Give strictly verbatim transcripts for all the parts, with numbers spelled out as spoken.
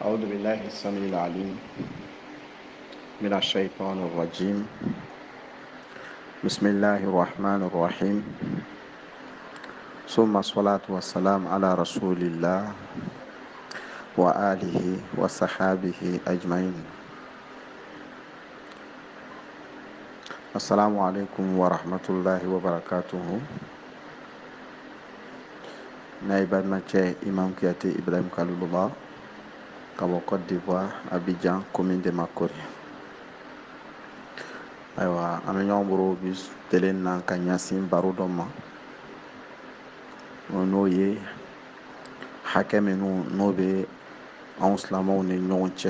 أعوذ بالله السميع العليم من الشيطان الرجيم بسم الله الرحمن الرحيم ثم الصلاة والسلام على رسول الله وآله وصحابه أجمعين. السلام عليكم ورحمة الله وبركاته. Naïbad Mathieu Imam Kiate Ibrahim Kalulullah Kabo Côte d'Ivoire, Abidjan, commune de Makori. Aywa an bɛ ɲɔgɔn bolo bi tele na ka ɲɛsin baro dɔ ma n'o ye hakɛ minnu n'o bɛ anw silamɛw ni ɲɔgɔn cɛ.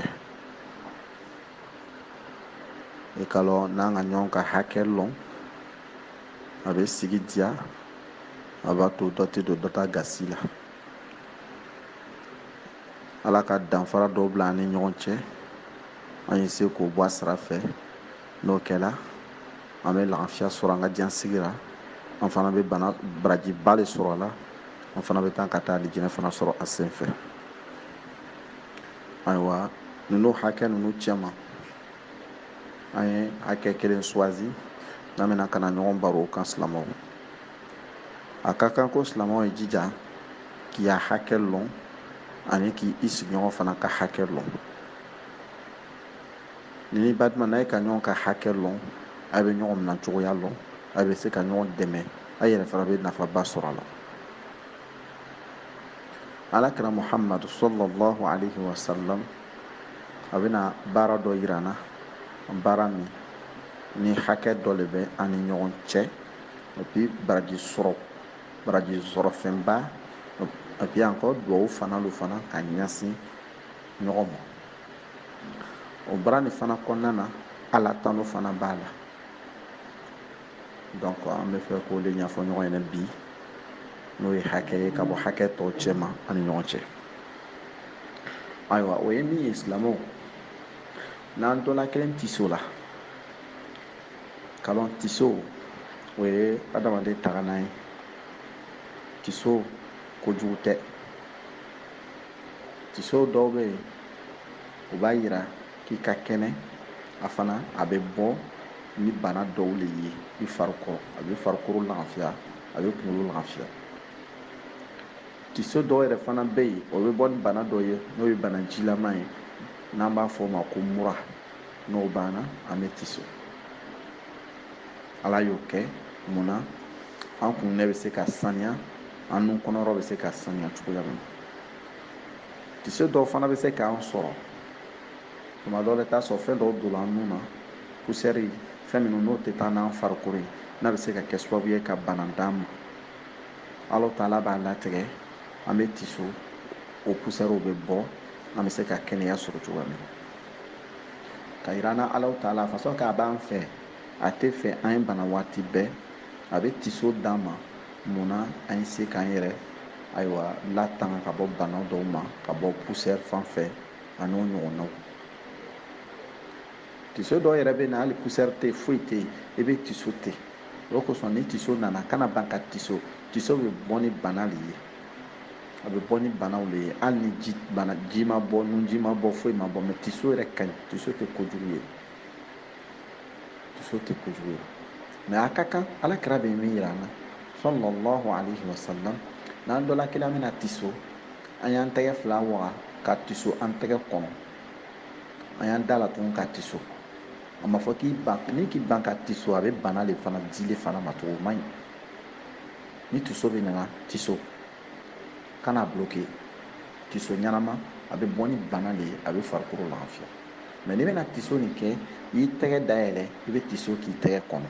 I ka lɔn n'an ka ɲɔgɔn ka hakɛ lɔn a bɛ sigi diya, a b'a to dɔ tɛ don dɔ ta gasi la. Ala ka danfara dɔw bila an ni ɲɔgɔn cɛ, an ye se k'o bɔ a sira fɛ. N'o kɛla an bɛ lafiya sɔrɔ an ka diɲɛsigi la, an fana bɛ bana barajiba de sɔrɔ a la, an fana bɛ taa ka taa alijinɛ fana sɔrɔ a sen fɛ. Ayiwa ninnu hakɛ ninnu cɛ ma, an ye hakɛ kelen suwazi n'an bɛna ka na ɲɔgɔn baro o kan silamɛw. A ka kan ko silamɛw ye jija k'i ya hakɛ lɔn ani k'i sigiɲɔgɔn fana ka hakɛ lɔn. Ni badima n'a ye ka ɲɔgɔn ka hakɛ lɔn, a bɛ ɲɔgɔn minɛ cogoya lɔn, a bɛ se ka ɲɔgɔn dɛmɛ, a yɛrɛ fana bɛ nafaba sɔrɔ a la. Alakira Muhamadu sallallahu alaihi wa sallam a bɛna baara dɔ yira an na, baara min ni hakɛ dɔ de bɛ an ni ɲɔgɔn cɛ, et puis baraji sɔrɔ baraji sɔrɔ fɛnba, et puis encore duwawu fana lo fana ka ɲɛsin ɲɔgɔn ma. O baara nin fana kɔnɔna na Ala tano fana b'a la. Donc an bɛ fɛ k'o de ɲɛfɔ ɲɔgɔn ɲɛna bi, n'o ye hakɛ ye ka bɔ hakɛ tɔw cɛ ma ani ɲɔgɔn cɛ. Ayiwa o ye min ye silamɛw, n'an dɔla kelen tiso la, kalɔn tiso o ye adamaden tagana ye. Tiso kojugu tɛ. Tiso dɔw bɛ yen o b'a yira k'i ka kɛnɛ, a fana a bɛ bɔ ni bana dɔw le ye i farikɔrɔ, a bɛ farikolo lafiya, a bɛ kunkolo lafiya. Tiso dɔw yɛrɛ fana bɛ yen o bɛ bɔ ni bana dɔ ye n'o ye bana jilama ye, n'an b'a fɔ o ma ko mura. N'o banna an bɛ tiso. Ala y'o kɛ mun na? An kunkolo bɛ se ka saniya, an nun kɔnɔyɔrɔ bɛ se ka saniya cogoya min na. Tiso dɔw fana bɛ se k'an sɔrɔ, tuma dɔw la i t'a sɔrɔ fɛn dɔw donna an nun na, pusɛri, fɛn minnu n'o tɛ taa n'an farikolo ye, n'a bɛ se ka kɛ sababu ye ka bana d'an ma. Ala Taala b'a latigɛ, an bɛ tiso, o pusɛriw bɛ bɔ, an bɛ se ka kɛnɛya sɔrɔ cogoya min na. Ka yira an na Ala Taala façon k'a b'an fɛ, a tɛ fɛ an ye bana waati bɛɛ, a bɛ tiso d'an ma mun na an ye se k'an yɛrɛ ayiwa latanga ka bɔ bana dɔw ma, ka bɔ pusɛri fan fɛ ani o ɲɔgɔnnaw. Tiso dɔw yɛrɛ bɛ na hali pusɛri tɛ yen, foyi tɛ yen, i bɛ tiso ten. O kosɔn ni tiso nana kana ban ka tiso, tiso bɛ bɔ ni bana le ye, a bɛ bɔ ni banaw le ye, hali ni ji bana ji ma bɔ, nunji ma bɔ, foyi ma bɔ, mais tiso yɛrɛ ka ɲi, tiso tɛ kojugu ye, tiso tɛ kojugu ye. Mais a ka kan Alakira bɛ min yira an na sallallahu alaihi wa sallam, n'an dɔ la kelen an bɛna tiso, an y'an tɛgɛ fila waga ka tiso an tɛgɛ kɔnɔ, an y'an da la tugun ka tiso. A ma fɔ k'i ban, ni k'i ban ka tiso a bɛ bana le fana dili fana ma cogo man ɲi. Ni tiso bɛ nana tiso kana bloqué, tiso ɲanama a bɛ bɔ ni bana le ye, a bɛ farikolo lafiya. Mais n'i bɛna tiso nin kɛ, i y'i tɛgɛ dayɛlɛ, i bɛ tiso k'i tɛgɛ kɔnɔ,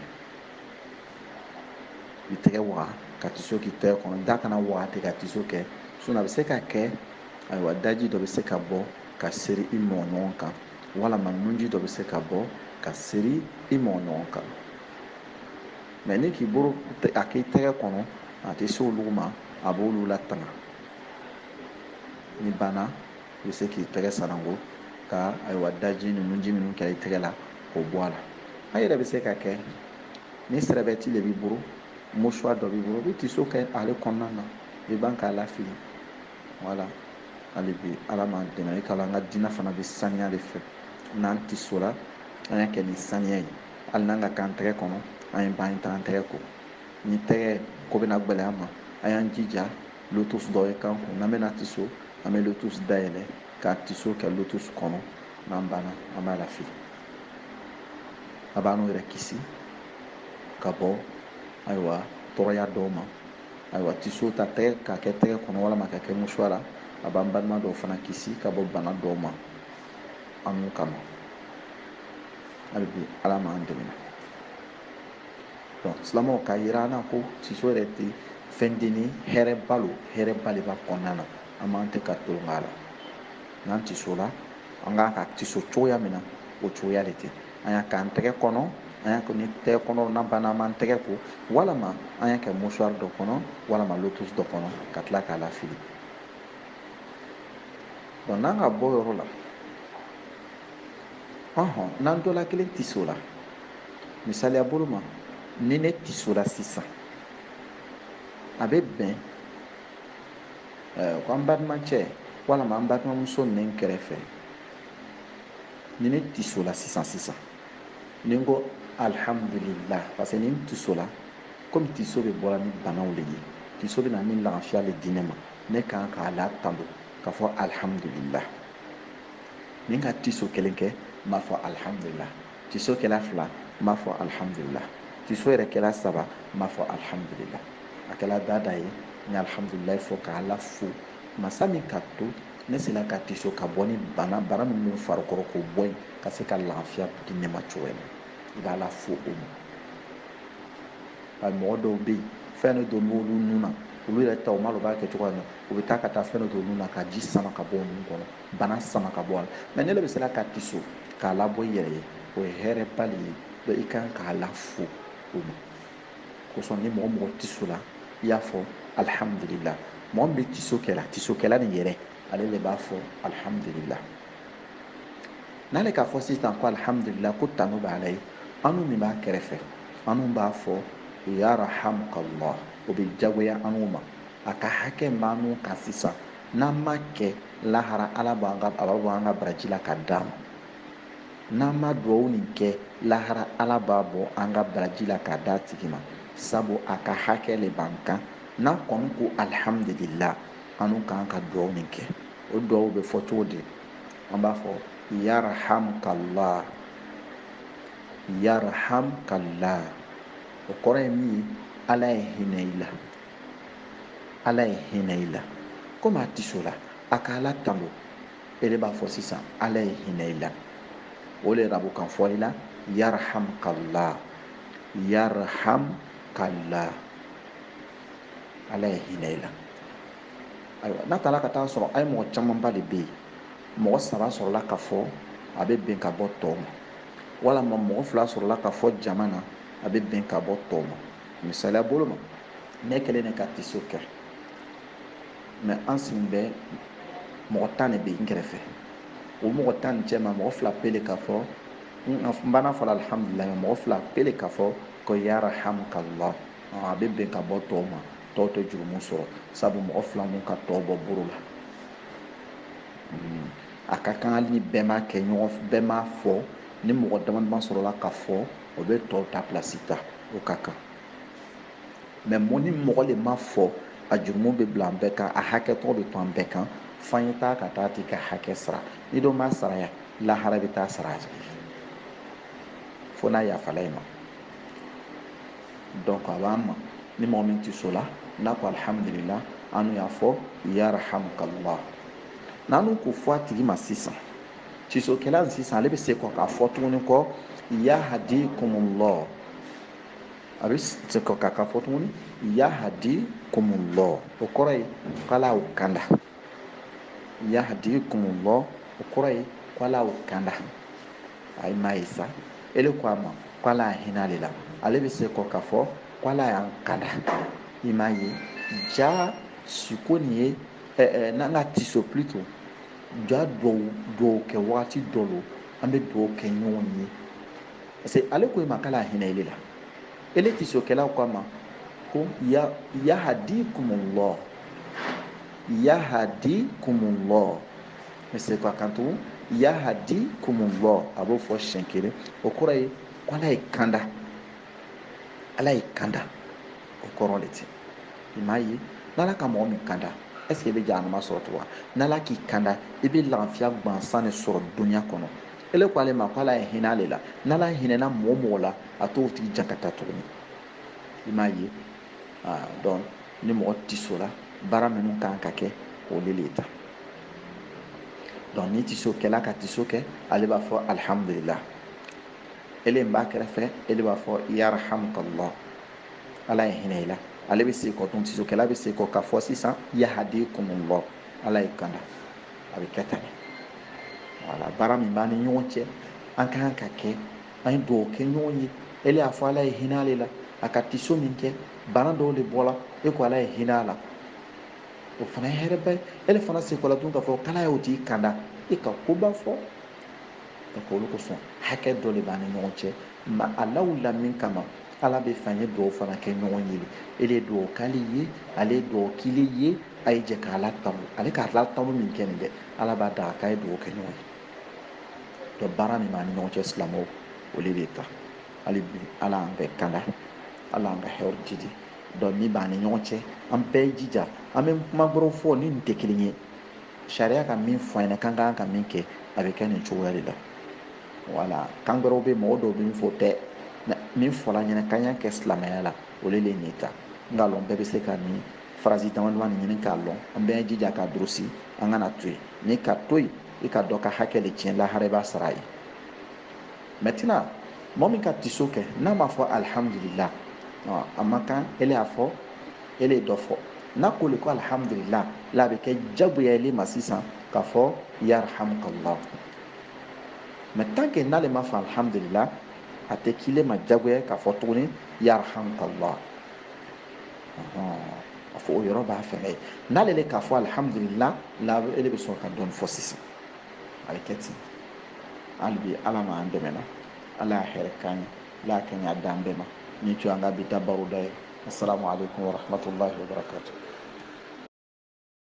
i tɛgɛ waga ka tiso k'i tɛgɛ kɔnɔ, da kana waga ten ka tiso kɛ, sinon a bɛ se ka kɛ ayiwa daji dɔ bɛ se ka bɔ ka seri i mɔgɔ ɲɔgɔn kan, walama nunji dɔ bɛ se ka bɔ ka seri i mɔgɔ ɲɔgɔn kan. Mais ni k'i bolo a k'i tɛgɛ kɔnɔ, a tɛ se olu ma, a b'olu latanga. Ni banna i bɛ se k'i tɛgɛ sanango ka ayiwa daji ni nunji minnu kɛra i tɛgɛ la k'o bɔ a la. A yɛrɛ bɛ se ka kɛ ni sɛrɛbɛti le b'i bolo, mouchoir dɔ b'i bolo, i bɛ tiso kɛ ale kɔnɔna na, i ban k'a lafili, voilà. hali bi ala m'an dɛmɛ i k'a la an ka diinɛ fana bɛ saniya de fɛ n'an tiso la an y'a kɛ ni saniya ye hali n'an ka k'an tɛgɛ kɔnɔ an ye ban ta an tɛgɛ ko ni tɛgɛ ko bɛna gbɛlɛya ma an y'an jija lotus dɔ ye kan kun n'an bɛna tiso an bɛ lotus dayɛlɛ k'a tiso kɛ lotus kɔnɔ n'an banna an b'a lafili a b'an yɛrɛ kisi ka bɔ ayiwa tɔɔrɔya dɔw ma ayiwa tiso ta tɛgɛ k'a kɛ tɛgɛ kɔnɔ walima ka kɛ musuwa la a b'an balima dɔw fana kisi ka bɔ bana dɔw ma an n'u kama hali bi ala m'an dɛmɛ donc silamɛw k'a yira an na ko tiso yɛrɛ tɛ fɛn den ni hɛrɛba lo hɛrɛba de b'a kɔnɔna na an m'an tɛ ka tulon k'a la n'an tiso la an kan ka tiso cogoya min na o cogoya de tɛ an y'a k'an tɛgɛ kɔnɔ an y'a kɛ ni tɛgɛ kɔnɔ n'an banna an b'an tɛgɛ ko walima an y'a kɛ musuwari dɔ kɔnɔ walima lotus dɔ kɔnɔ ka tila k'a lafili donc n'an ka bɔ yɔrɔ la ɔhɔn n'an dɔ la kelen tiso la misaliya bolo ma ni ne tiso la sisan a bɛ bɛn ko an balimacɛ walima an balimamuso min kɛrɛfɛ ni ne tiso la sisan sisan ni n ko alhamdulillah parce que ni n tiso la komi tiso bɛ bɔra ni banaw de ye tiso bɛ na ni lafiya le di ne ma ne kan k'a latando k'a fɔ alhamdulillah ni n ka tiso kelen kɛ n b'a fɔ alhamdulillah tiso kɛla fila n b'a fɔ alhamdulillah tiso yɛrɛ kɛla saba n b'a fɔ alhamdulillah a kɛla dada ye n ye alhamdulillah fɔ k'ala fo masa min ka to ne sera ka tiso ka bɔ ni bana bana min bɛ n farikɔrɔ k'o bɔ yen ka se ka lafiya di ne ma cogo min i b'ala fo o ma mɔgɔ dɔw bɛ yen fɛn dɔ don n'olu nun na olu yɛrɛ ta u ma dɔn u b'a kɛ cogoya min na u bɛ taa ka taa fɛn dɔ don nun na ka ji sama ka bɔ o nun kɔnɔ bana sama ka bɔ a la mɛ ne de bɛ se ka tiso k'a labɔ i yɛrɛ ye o ye hɛrɛba de ye donc i kan k'a la fo o ma kosɔn ni mɔgɔ mɔgɔ tiso la i y'a fɔ alhamdulillah mɔgɔ min bɛ tiso kɛla tisokɛla nin yɛrɛ ale de b'a fɔ alhamdulillah n'ale k'a fɔ sisan ko alhamdulillah ko tanu b'ala ye anu min b'a kɛrɛfɛ anu b'a fɔ yarahamukallah o bɛ jagoya anu ma a ka hakɛ b'anu kan sisan n'an ma kɛ lahara ala b'an ka a b'a bɔ an ka baraji la ka d'a ma n'an ma duwawu nin kɛ lahara ala b'a bɔ an ka baraji la k'a d'a tigi ma sabu a ka hakɛ le b'an kan n'an kɔni ko alhamdulillah anu kan ka duwawu nin kɛ o duwawu bɛ fɔ cogo di an b'a fɔ yarahamukallah yarahamukallah o kɔrɔ ye min ye ala ye hinɛ i la ala ye hinɛ i la komi a tiso la a ka ala tando e de b'a fɔ sisan ala ye hinɛ i la o le rabu kan fɔli la yarahamukallah yarahamukallah ala ye hinɛ i la ayiwa n'a taara ka taa sɔrɔ a ye mɔgɔ camanba de bɛ yen mɔgɔ saba sɔrɔla ka fɔ a bɛ bɛn ka bɔ tɔw ma walima mɔgɔ fila sɔrɔla ka fɔ jama na a bɛ bɛn ka bɔ tɔw ma misaliya bolo ma ne kɛlen de ka tiso kɛ mɛ an sigi bɛ mɔgɔ tan de bɛ n kɛrɛfɛ o mɔgɔ tan ni cɛ ma mɔgɔ fila pele ka fɔ n bana fɔla alhamdulillah mɛ mɔgɔ fila pele ka fɔ ko yarahamukallah a bɛ bɛn ka bɔ tɔw ma tɔw tɛ jurumu sɔrɔ sabu mɔgɔ fila mun ka tɔw bɔ buru la a ka kan hali ni bɛɛ m'a kɛ ɲɔgɔn bɛɛ m'a fɔ ni mɔgɔ dama dama sɔrɔla ka fɔ o bɛ tɔw ta pilasi ta o ka kan mɛ mo ni mɔgɔ le ma fɔ a jurumu bɛ bila an bɛɛ kan a hakɛ tɔgɔ bɛ to an bɛɛ kan f'an ye taa ka taa t'i ka hakɛ sara ni dɔ m'a sara ya lahara bɛ taa sara a tigi fo n'a yafala i ma donc a b'an ma ni mɔgɔ min tiso la n'a ko alhamdulillah anu y'a fɔ yarahamukallah n'anu ko fɔ a tigi ma sisan tisokɛla sisan ale bɛ se kɔ k'a fɔ tuguni kɔ yahadikumullah a bɛ se kɔ k'a fɔ tuguni yahadikumullah o kɔrɔ ye k'ala y'o kanda yahadikumullah o kɔrɔ ye k'ala y'o kanda a ye maa ye sa ele ko a ma k'ala y'a hinɛ ale la ale bɛ se kɔ k'a fɔ k'ala y'an kanda i m'a ye ja siko nin ye ɛɛ n'an ka tiso plutôt ja dɔw dɔw kɛ wagati dɔ lo an bɛ dugawu kɛ ɲɔgɔn ye parce que ale ko i ma k'ala hinɛ ele la ele tisokɛlaw ko a ma ko ya yahadikumullah yahdikumullah mais c'est quoi quand on yahdikumullah a b'o fɔ siɲɛ kelen o kɔrɔ ye ko Ala ye kanda Ala ye kanda o kɔrɔ de tɛ i m'a ye n'Ala ka mɔgɔ min kanda est ce que i bɛ jahanama sɔrɔ tugun n'Ala k'i kanda i bɛ lafiya gansan de sɔrɔ dunuya kɔnɔ ele ko ale ma ko Ala ye hinɛ ale la n'Ala hinɛna mɔgɔ o mɔgɔ la a t'o tigi jan ka taa tuguni i m'a ye ah donc ni mɔgɔ tiso la baara minnu kan ka kɛ olu le ta donc ni tiso kɛla ka tiso kɛ ale b'a fɔ alhamdulillah ele min b'a kɛrɛfɛ ele b'a fɔ yarhamukallah Ala ye hinɛ i la ale bɛ segin kɔ tun tiso kɛla bɛ segin kɔ k'a fɔ sisan yahdikumullah Ala ye kanda a bɛ kɛ tan voilà baara min b'an ni ɲɔgɔn cɛ an ka kan ka kɛ an ye dugawu kɛ ɲɔgɔn ye ele y'a fɔ Ala ye hinɛ ale la a ka tiso min kɛ bana dɔw de bɔra e ko Ala ye hinɛ a la o fana ye hɛrɛba ye ele fana segin kɔ la tun k'a fɔ k'Ala y'o tigi kanda e ka koba fɔ donc olu kosɔn hakɛ dɔ de b'an ni ɲɔgɔn cɛ ma Alaw la min kama Ala bɛ fɛ an ye dugawu fana kɛ ɲɔgɔn ye ele ye dugawu k'ale ye ale ye dugawu k'ile ye a ye jɛ k'a latamu ale k'a latamu min kɛ nin dɛ Ala b'a daga k'a ye dugawu kɛ ɲɔgɔn ye donc baara min b'an ni ɲɔgɔn cɛ silamɛw olu de ta hali bi Ala y'an bɛɛ kanda Ala y'an ka hɛrɛ jidi donc min b'an ni ɲɔgɔn cɛ an bɛɛ jija an bɛ kuma gbɔrɔw fɔ ni nin tɛ kelen ye sariya ka min fɔ an ɲɛna k'an kan ka min kɛ a bɛ kɛ nin cogoya de la voilà kan wɛrɛw bɛ mɔgɔ dɔw bɛ min fɔ tɛ min fɔra an ɲɛna k'an y'a kɛ silamɛya la olu le nin ta n k'a lɔn bɛɛ bɛ se ka nin farasi dama dama nin ɲini k'a lɔn an bɛɛ jija k'a durusi an kana to yen ni ka to yen i ka dɔ ka hakɛ de tiɲɛ lahara i b'a sara a ye maintenant mɔgɔ min ka tiso kɛ n'a ma fɔ alhamdulillah a ma kan ele y'a fɔ ele ye dɔ fɔ n'a ko le ko alhamdulillah la a bɛ kɛ jagoya ele ma sisan k'a fɔ yarhamukallah mais tant que n'ale ma fɔ alhamdulillah a tɛ k'ile ma jagoya k'a fɔ tuguni yarhamukallah a fɔ o yɔrɔ b'a fɛngɛ ye n'ale le k'a fɔ alhamdulillah la ele bɛ sɔn ka dɔɔni fɔ sisan a bɛ kɛ ten hali bi Ala m'an dɛmɛ na Ala y'a hɛrɛ k'an ye Ala y'a kɛ ɲɛ d'an bɛɛ ma ni tun y'an ka bi ta baroda ye assalamu alaikum wa rahmatullahi wa barakatuh